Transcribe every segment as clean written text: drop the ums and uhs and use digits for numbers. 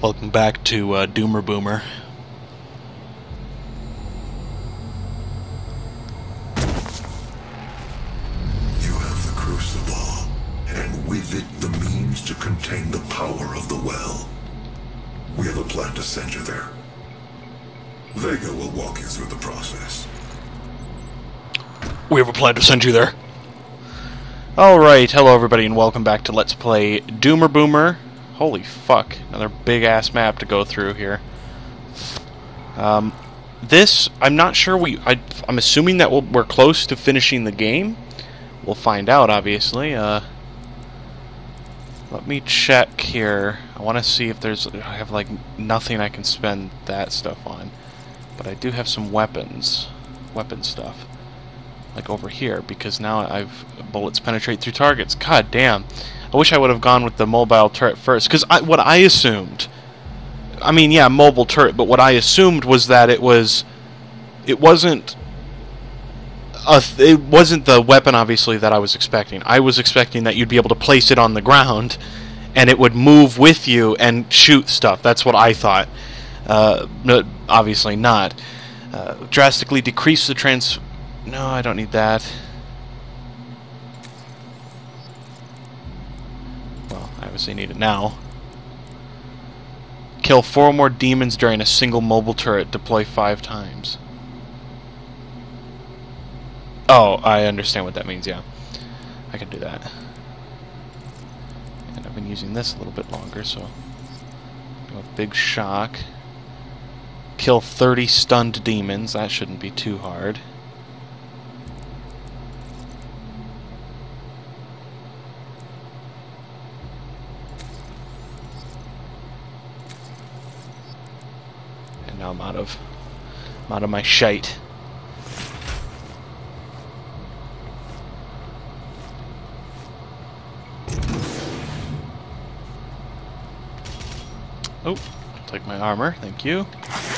Welcome back to Doomer Boomer. You have the crucible, and with it the means to contain the power of the well. We have a plan to send you there. Vega will walk you through the process. We have a plan to send you there. Alright, hello everybody and welcome back to Let's Play Doomer Boomer. Holy fuck, another big-ass map to go through here. This, I'm not sure I'm assuming that we're close to finishing the game. We'll find out, obviously. Let me check here. I want to see if I have, like, nothing I can spend that stuff on. But I do have some weapon stuff. Like over here, because now bullets penetrate through targets. God damn. I wish I would have gone with the mobile turret first, because what I assumed, I mean, yeah, mobile turret, but what I assumed was that it wasn't the weapon, obviously, that I was expecting. I was expecting that you'd be able to place it on the ground, and it would move with you and shoot stuff. That's what I thought. Obviously not. Drastically decrease the No, I don't need that. Well, I obviously need it now. Kill 4 more demons during a single mobile turret. Deploy 5 times. Oh, I understand what that means, yeah. I can do that. And I've been using this a little bit longer, so... Go with Big Shock. Kill 30 stunned demons. That shouldn't be too hard. Now I'm out of my shite. Oh, take my armor, thank you.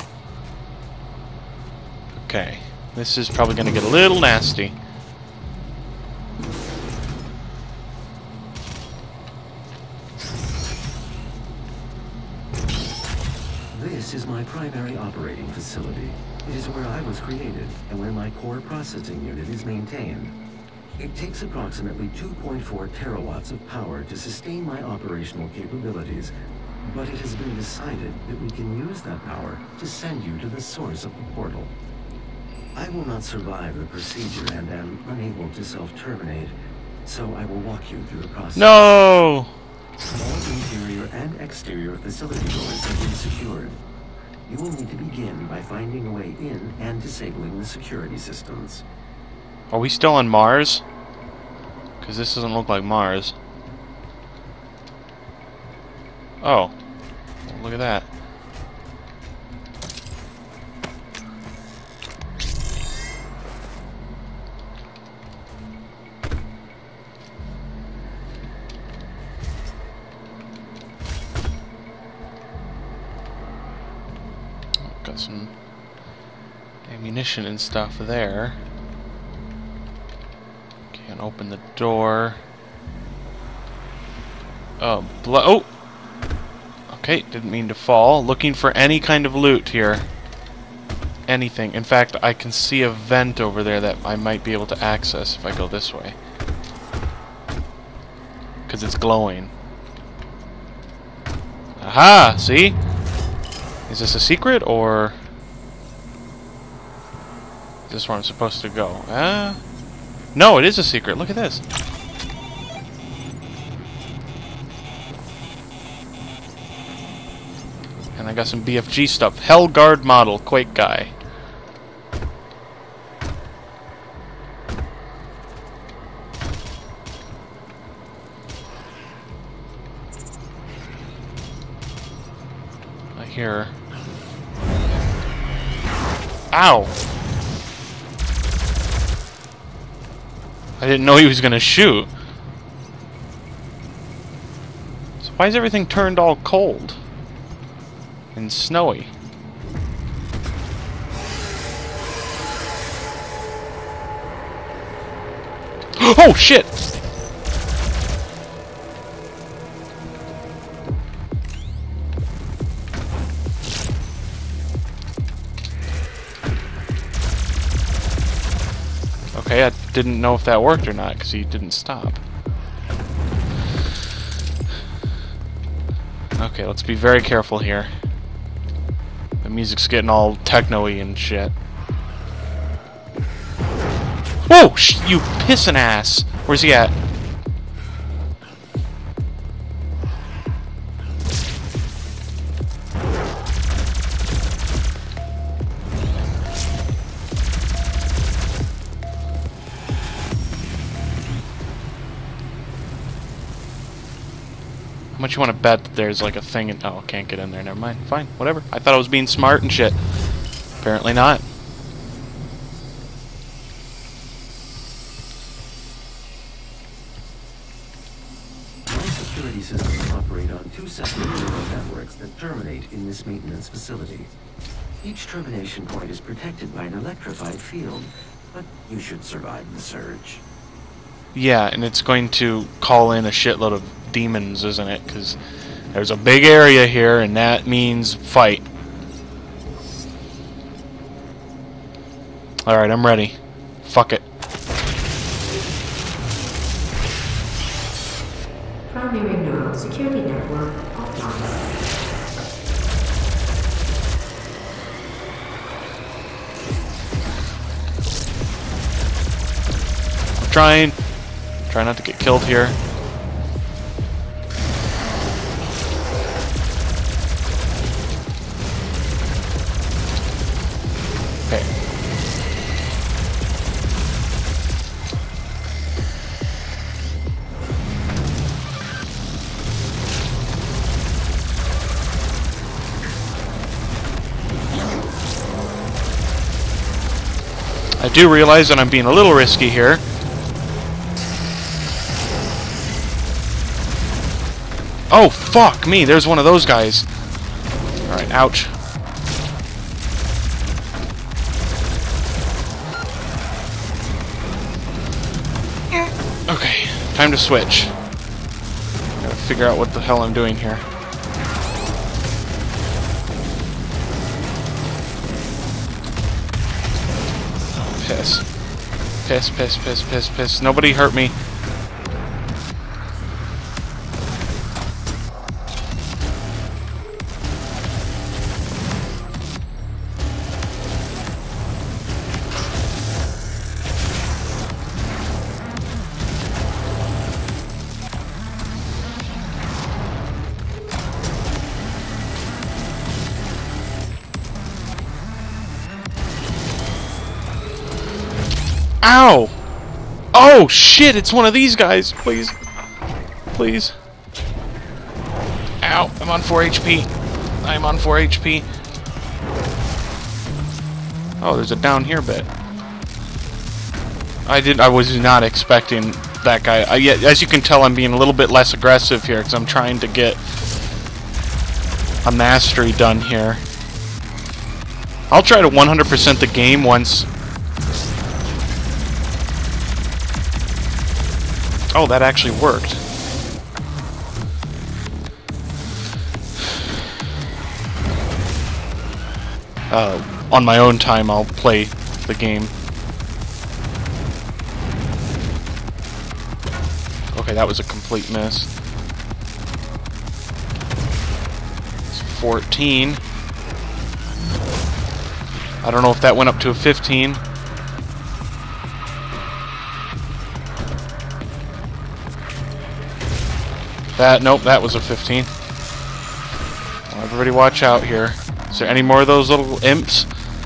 Okay, this is probably going to get a little nasty. This is my primary operating facility. It is where I was created and where my core processing unit is maintained. It takes approximately 2.4 terawatts of power to sustain my operational capabilities, but it has been decided that we can use that power to send you to the source of the portal. I will not survive the procedure and am unable to self-terminate, so I will walk you through the process. No! All interior and exterior facility doors have been secured. You will need to begin by finding a way in and disabling the security systems. Are we still on Mars? Because this doesn't look like Mars. Oh. Well, look at that. Got some ammunition and stuff there. Can't open the door. Oh, oh! Okay, didn't mean to fall. Looking for any kind of loot here. Anything. In fact, I can see a vent over there that I might be able to access if I go this way. Because it's glowing. Aha! See? Is this a secret, or... Is this where I'm supposed to go? No, it is a secret. Look at this. And I got some BFG stuff. Hellguard model, Quake guy. I hear... Ow! I didn't know he was gonna shoot. So why is everything turned all cold? And snowy? Oh shit! Okay, I didn't know if that worked or not because he didn't stop. Okay, let's be very careful here. The music's getting all techno-y and shit. Whoa! You pissin' ass! Where's he at? How much you want to bet that there's like a thing in... Oh, can't get in there. Never mind. Fine. Whatever. I thought I was being smart and shit. Apparently not. My security systems operate on 2 separate neural networks that terminate in this maintenance facility. Each termination point is protected by an electrified field, but you should survive the surge. Yeah, and it's going to call in a shitload of demons, isn't it? Because there's a big area here, and that means fight. Alright, I'm ready. Fuck it. Primary neural security network offline. I'm trying not to get killed here. Okay. I do realize that I'm being a little risky here. Oh, fuck me, there's one of those guys. Alright, ouch. Okay, time to switch. Gotta figure out what the hell I'm doing here. Piss. Piss, piss, piss, piss, piss. Nobody hurt me. Ow! Oh shit, it's one of these guys. Please. Please. Ow, I'm on 4 HP. I'm on 4 HP. Oh, there's a down here bit. I was not expecting that guy. As you can tell, I'm being a little bit less aggressive here because I'm trying to get a mastery done here. I'll try to 100% the game once. Oh, that actually worked. On my own time, I'll play the game. Okay, that was a complete miss. It's 14. I don't know if that went up to a 15. Nope, that was a 15. Well, everybody watch out here. Is there any more of those little imps?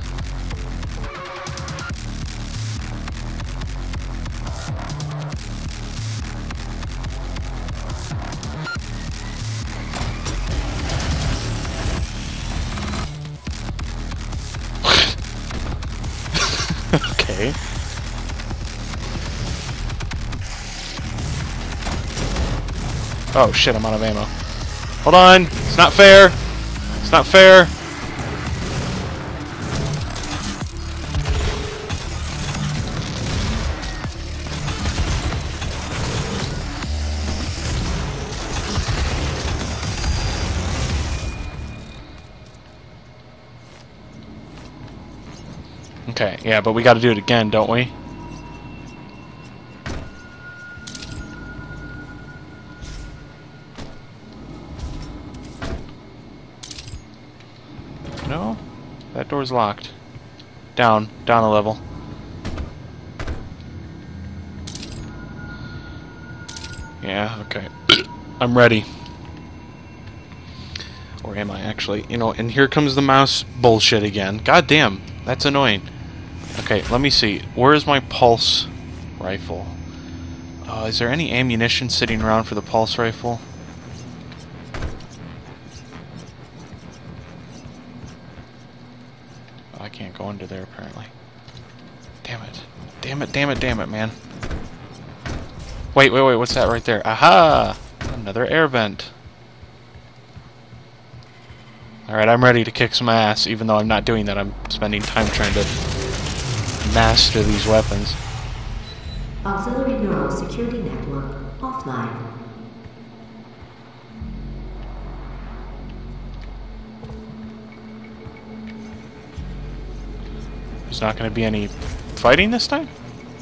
Okay. Oh shit, I'm out of ammo. Hold on! It's not fair! It's not fair! Okay, yeah, but we gotta do it again, don't we? No? That door's locked. Down a level. Yeah, okay. I'm ready. Or am I actually? You know, and here comes the mouse bullshit again. God damn, that's annoying. Okay, let me see. Where is my pulse rifle? Is there any ammunition sitting around for the pulse rifle? Oh, I can't go under there apparently. Damn it. Damn it, damn it, damn it, man. Wait, what's that right there? Aha! Another air vent. Alright, I'm ready to kick some ass, even though I'm not doing that. I'm spending time trying to master these weapons. Auxiliary neural security network offline. There's not going to be any fighting this time?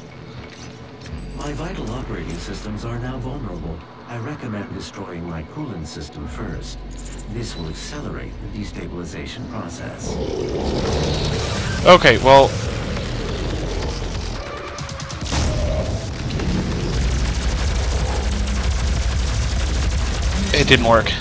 My vital operating systems are now vulnerable. I recommend destroying my coolant system first. This will accelerate the destabilization process. Okay, well... it didn't work.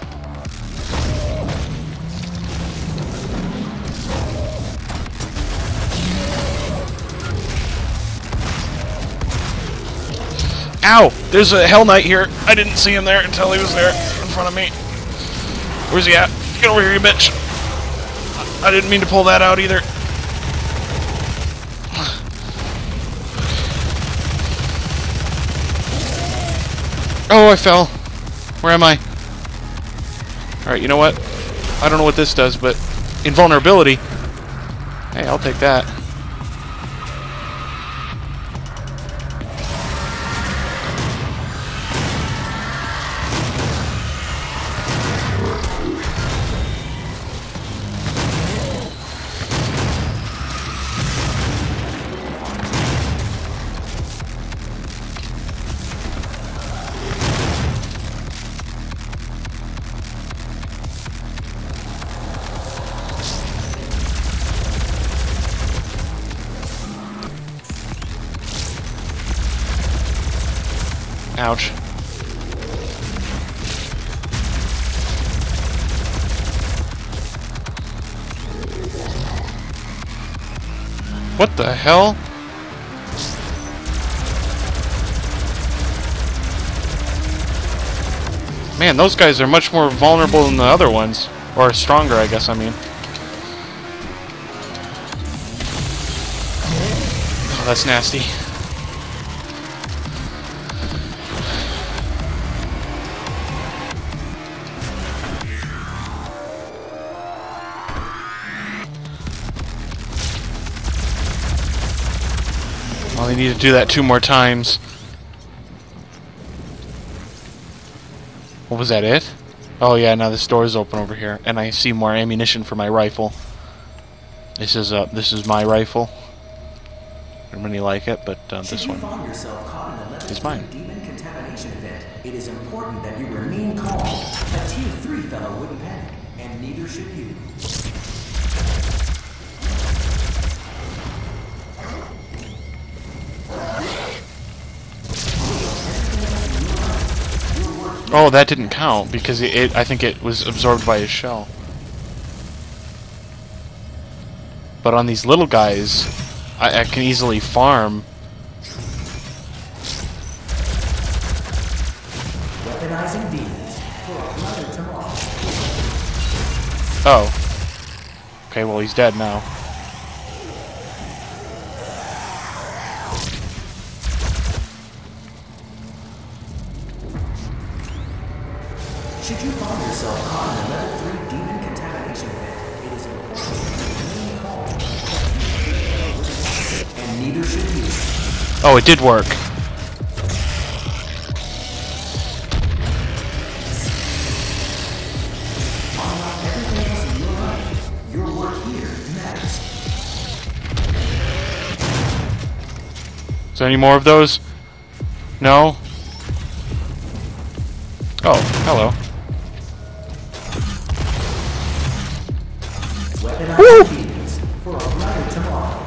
Ow! There's a Hell Knight here. I didn't see him there until he was there in front of me. Where's he at? Get over here, you bitch! I didn't mean to pull that out either. Oh, I fell. Where am I? Alright, you know what? I don't know what this does, but invulnerability. Hey, I'll take that. Ouch. What the hell? Man, those guys are much more vulnerable than the other ones. Or stronger, I guess, I mean. Oh, that's nasty. I need to do that 2 more times. What was that, it? Oh yeah, now this door is open over here, and I see more ammunition for my rifle. This is my rifle. I don't really like it, but this one is mine. Demon contamination event, it is important that you remain calm. A Tier 3 fellow wouldn't panic, and neither should you. Oh, that didn't count because I think it was absorbed by his shell. But on these little guys, I can easily farm. Weaponizing demons for another tomorrow. Oh. Okay, well he's dead now. Should you find yourself caught in a level 3 demon contamination event, it is important to remain calm. And neither should you. Oh, it did work. Unlike everything else in your life, your work here matters. Is there any more of those? No? Oh, hello. Weaponizing demons for a brighter tomorrow.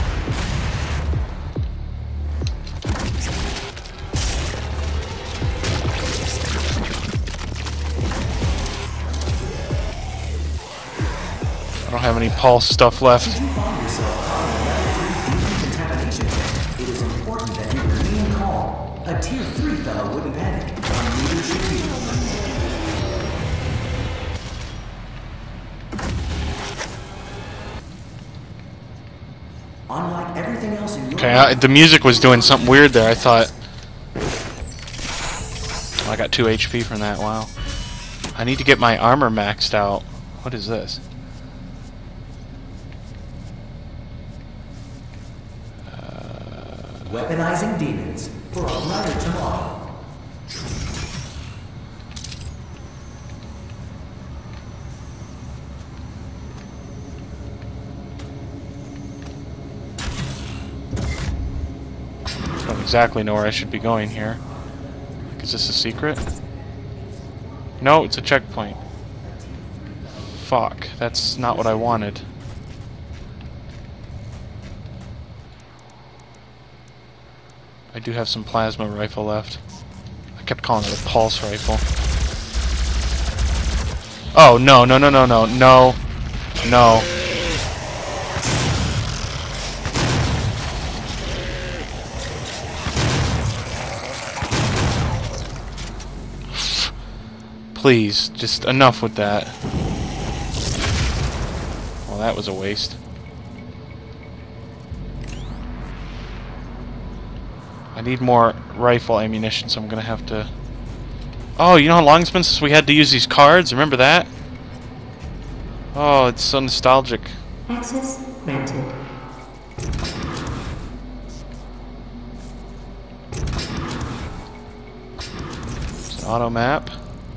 I don't have any pulse stuff left. Should you find yourself caught in a level 3 decontamination event, it is important that you remain calm. A tier 3 fellow wouldn't panic. Neither should you. Unlike everything else in your Okay, the music was doing something weird there. I thought... Oh, I got 2 HP from that, wow. I need to get my armor maxed out. What is this? Weaponizing demons for a brighter tomorrow. I don't exactly know where I should be going here. Is this a secret? No, it's a checkpoint. Fuck, that's not what I wanted. I do have some plasma rifle left. I kept calling it a pulse rifle. Oh, no, no, no, no, no, no, no. Please, just enough with that. Well, that was a waste. I need more rifle ammunition, so I'm gonna have to... Oh, you know how long it's been since we had to use these cards? Remember that? Oh, it's so nostalgic. Access granted. It's an auto map.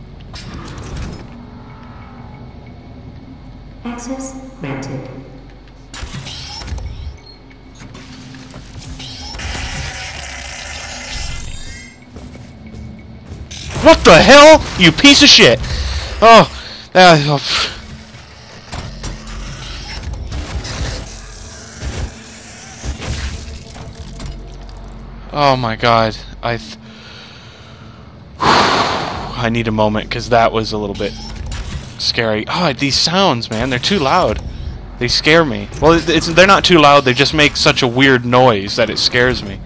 Access granted. What the hell? You piece of shit! Oh, oh my god. I need a moment, because that was a little bit scary. Oh, these sounds, man, they're too loud. They scare me. Well, they're not too loud, they just make such a weird noise that it scares me.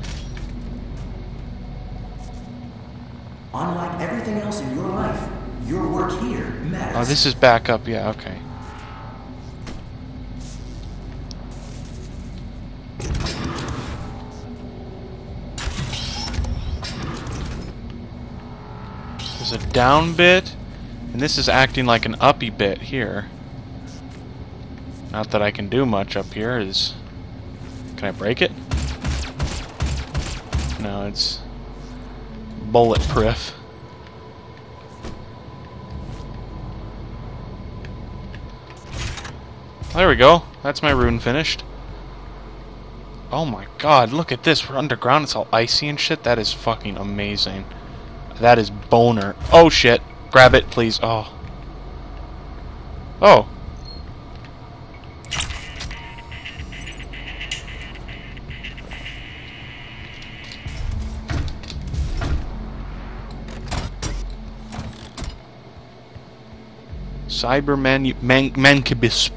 Unlike everything else in your life, your work here matters. Oh, this is back up, yeah, okay. There's a down bit, and this is acting like an uppy bit here. Not that I can do much up here. Can I break it? No, it's bulletproof. There we go. That's my rune finished. Oh my god, look at this. We're underground. It's all icy and shit. That is fucking amazing. That is boner. Oh shit. Grab it, please. Oh. Oh. Mancubus.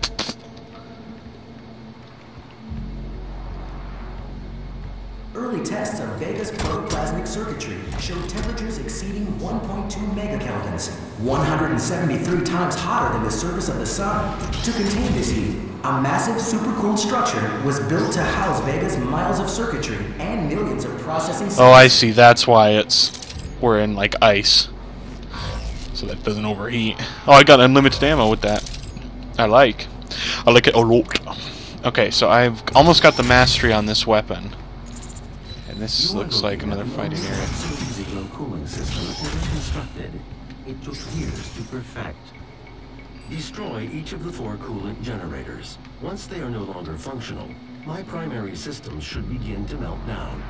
Early tests of Vega's protoplasmic circuitry showed temperatures exceeding 1.2 megakelvins, 173 times hotter than the surface of the sun. To contain this heat, a massive supercooled structure was built to house Vega's miles of circuitry and millions of processing cells. Oh, I see. That's why we're in like ice. So that doesn't overheat. Oh, I got unlimited ammo with that. I like it a lot. Okay, so I've almost got the mastery on this weapon. And this looks like another fighting area. The cooling system was never constructed. It took years to perfect. Destroy each of the 4 coolant generators. Once they are no longer functional, my primary systems should begin to melt down.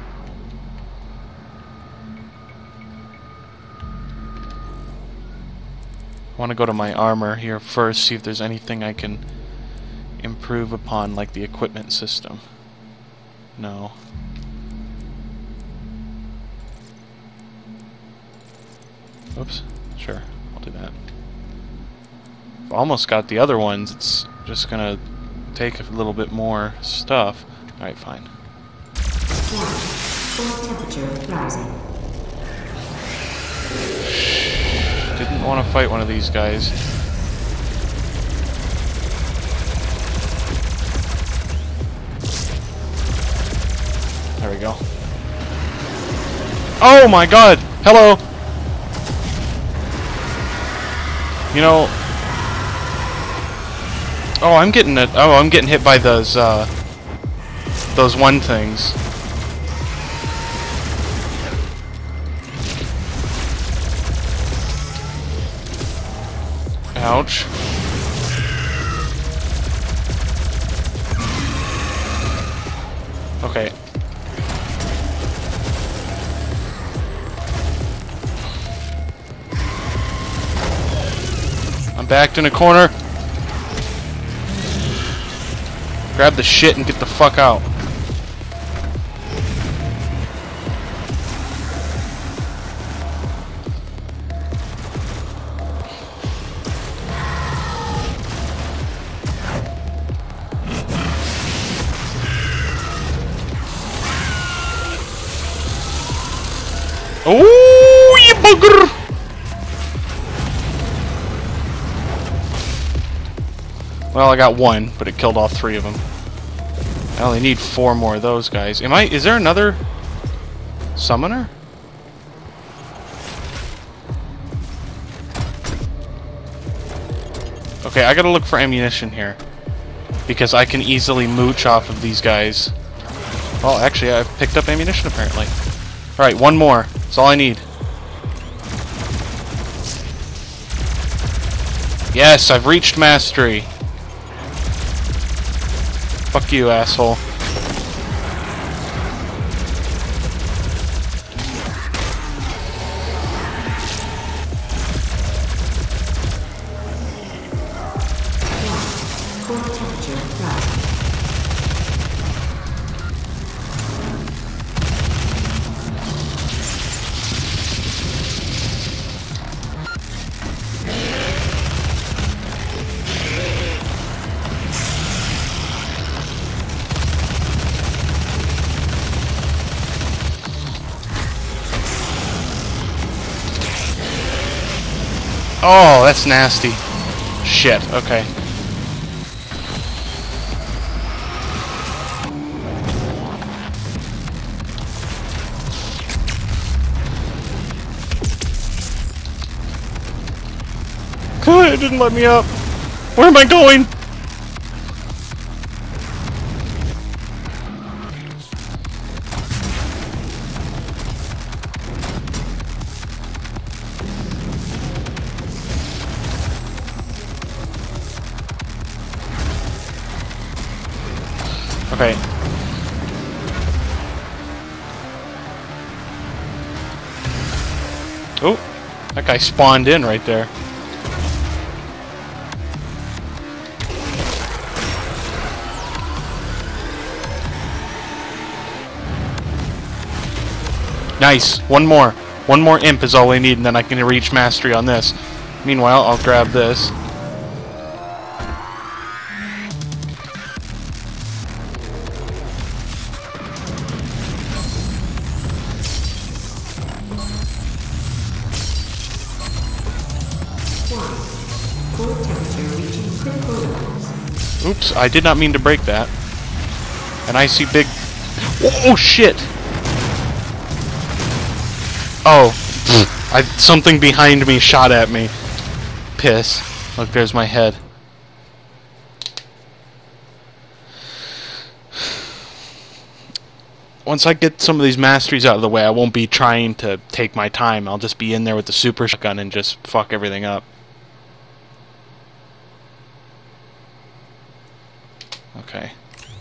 I want to go to my armor here first, see if there's anything I can improve upon, like, the equipment system? No. Oops. Sure, I'll do that. I've almost got the other ones. It's just gonna take a little bit more stuff. Alright, fine. Core temperature rising. Didn't want to fight one of these guys. There we go. Oh my god! Hello! You know... Oh, I'm getting it. Oh, I'm getting hit by those one things. Ouch. Okay. I'm backed in a corner. Grab the shit and get the fuck out. Oh, you bugger! Well, I got one, but it killed all three of them. I only need 4 more of those guys. Is there another summoner? Okay, I gotta look for ammunition here. Because I can easily mooch off of these guys. Well, actually, I've picked up ammunition apparently. Alright, 1 more. That's all I need. Yes, I've reached mastery. Fuck you, asshole. Core temperature rising. Oh, that's nasty. Shit, okay. God, it didn't let me up. Where am I going? Okay. Oh, that guy spawned in right there. Nice. One more. One more imp is all we need, and then I can reach mastery on this. Meanwhile, I'll grab this. Core temperature reaching critical levels. Oops, I did not mean to break that. And I see big... Oh, shit! Oh. Something behind me shot at me. Piss. Look, there's my head. Once I get some of these masteries out of the way, I won't be trying to take my time. I'll just be in there with the super shotgun and just fuck everything up. Okay.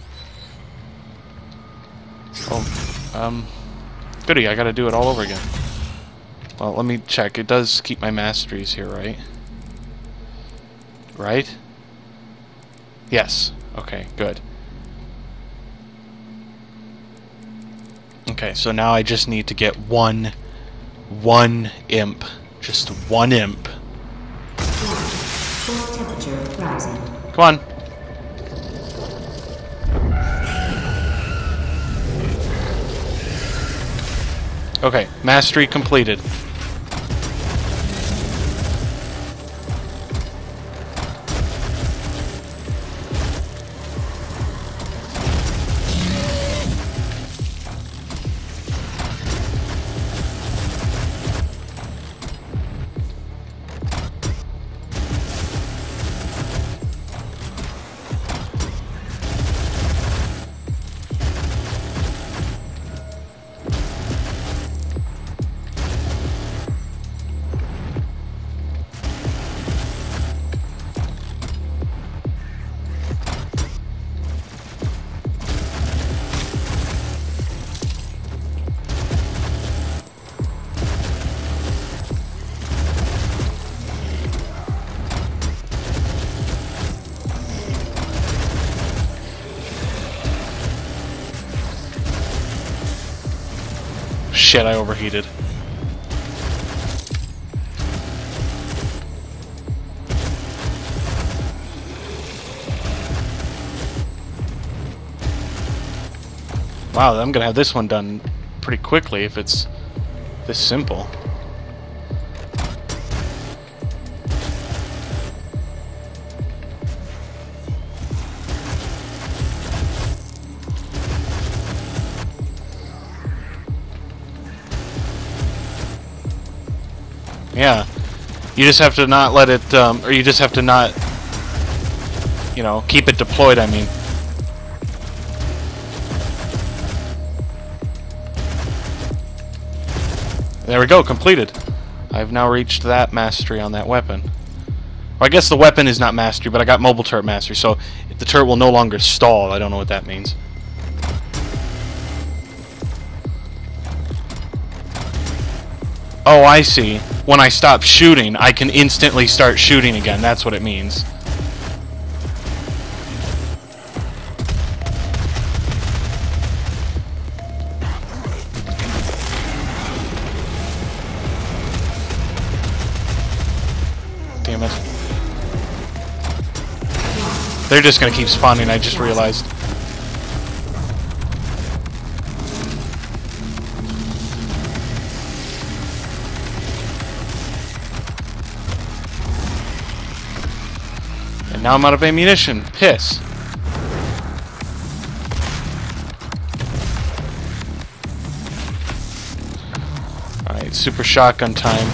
Oh, goody, I gotta do it all over again. Well, let me check. It does keep my masteries here, right? Right? Yes. Okay, good. Okay, so now I just need to get one imp. Just one imp. Core temperature rising. Come on. Okay, mastery completed. Shit, I overheated. Wow, I'm gonna have this one done pretty quickly if it's this simple. Yeah, you just have to not let it, or you just have to not, you know, keep it deployed, I mean. There we go, completed. I've now reached that mastery on that weapon. Or I guess the weapon is not mastery, but I got mobile turret mastery, so the turret will no longer stall. I don't know what that means. Oh, I see. When I stop shooting, I can instantly start shooting again. That's what it means. Damn it. They're just gonna keep spawning, I just realized. And now I'm out of ammunition. Piss. Alright, super shotgun time.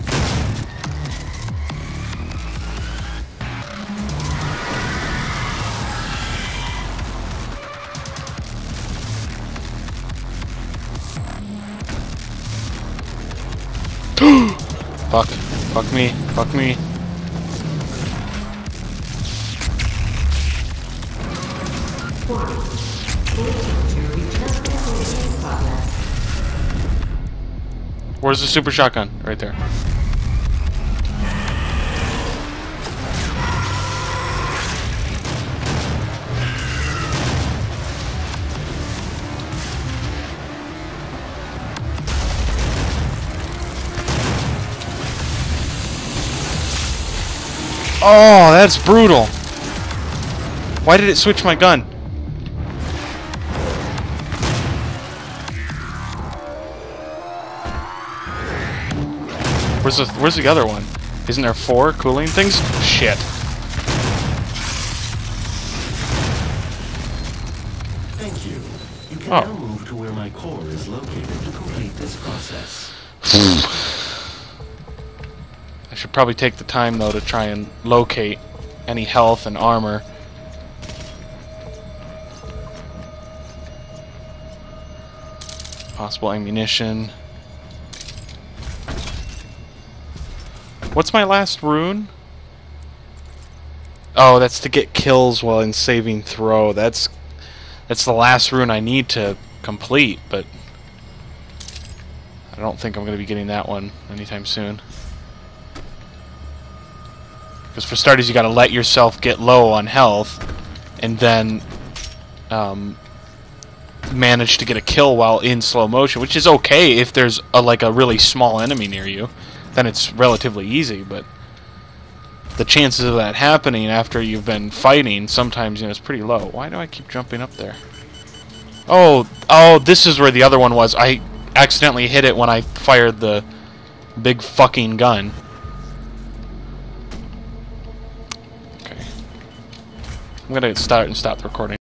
Fuck. Fuck me. Fuck me. Where's the super shotgun? Right there. Oh, that's brutal. Why did it switch my gun? Where's the other one? Isn't there 4 cooling things? Shit. Thank you. You can now move to where my core is located to complete this process. I should probably take the time though to try and locate any health and armor. Possible ammunition. What's my last rune? Oh, that's to get kills while in saving throw. That's the last rune I need to complete, but I don't think I'm going to be getting that one anytime soon. Because for starters, you got to let yourself get low on health. and then manage to get a kill while in slow motion, which is okay if there's like a really small enemy near you. Then it's relatively easy, but the chances of that happening after you've been fighting sometimes, you know, is pretty low. Why do I keep jumping up there? Oh, this is where the other one was. I accidentally hit it when I fired the big fucking gun. Okay. I'm gonna start and stop the recording.